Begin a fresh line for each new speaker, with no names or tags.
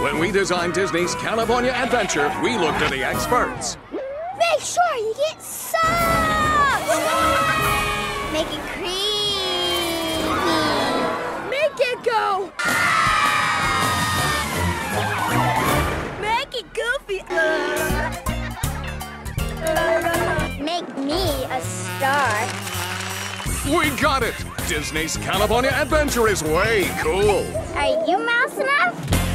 When we designed Disney's California Adventure, we looked to the experts.
Make sure you get soft! Make it creamy!
Make it go! Make it goofy!
Make me a star.
We got it! Disney's California Adventure is way cool.
Are you mouse enough?